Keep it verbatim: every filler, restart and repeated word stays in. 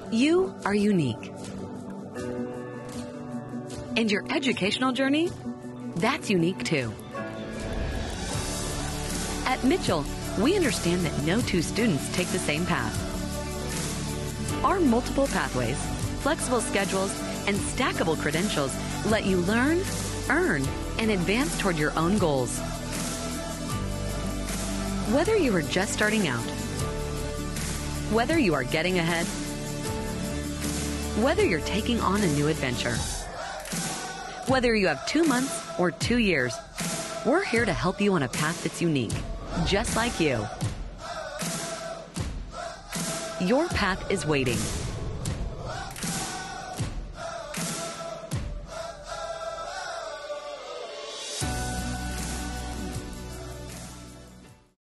You are unique. And your educational journey? That's unique too. At Mitchell, we understand that no two students take the same path. Our multiple pathways, flexible schedules, and stackable credentials let you learn, earn, and advance toward your own goals. Whether you are just starting out, whether you are getting ahead, whether you're taking on a new adventure, whether you have two months or two years, we're here to help you on a path that's unique, just like you. Your path is waiting.